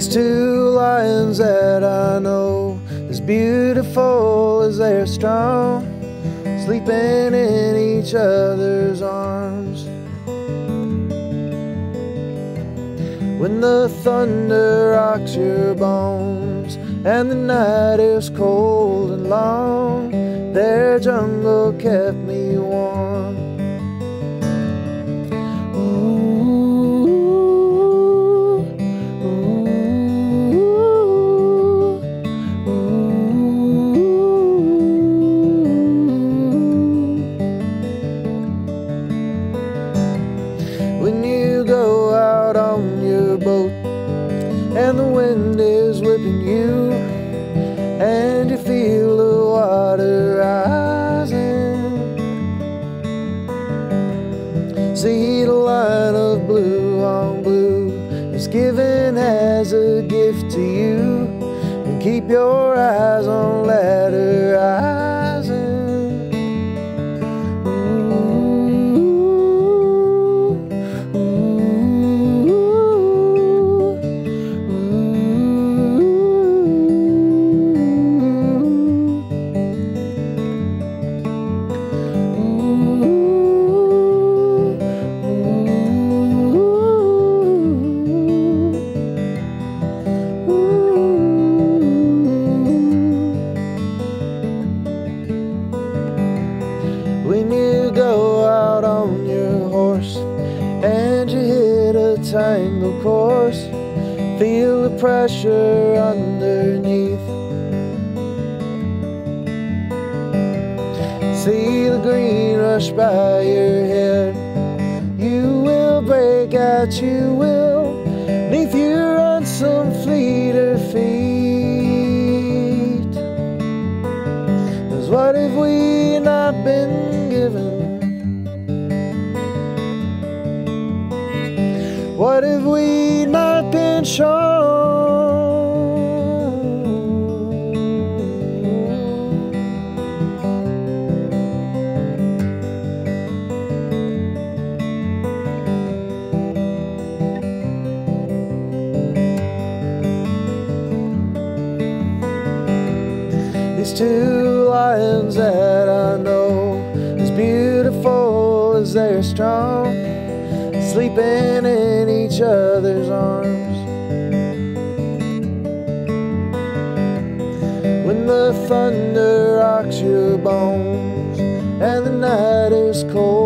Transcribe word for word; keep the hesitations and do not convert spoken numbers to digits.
These two lions that I know, as beautiful as they're strong, sleeping in each other's arms. When the thunder rocks your bones and the night is cold and long, their jungle kept me warm. When you go out on your boat and the wind is whipping you and you feel the water rising, see the line of blue on blue is given as a gift to you, and keep your eyes on ladder rising. When you go out on your horse and you hit a tangled course, feel the pressure underneath, see the green rush by your head, you will break out, you will, neath you run some fleeter feet. 'Cause what have we not been given? What have we not been shown? These two lions that I know, as beautiful as they're strong, sleeping in each other's arms. When the thunder rocks your bones and the night is cold